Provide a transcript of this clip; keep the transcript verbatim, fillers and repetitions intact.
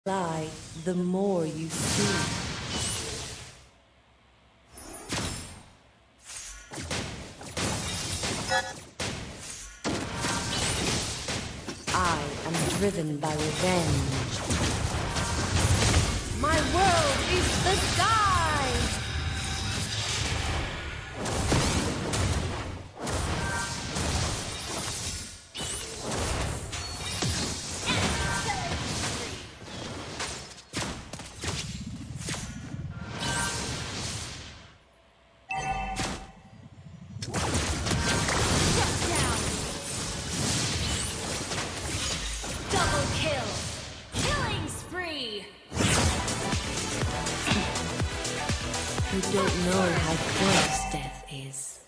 Lie, the more you see. I am driven by revenge. My world is the sky! You don't know how close death is.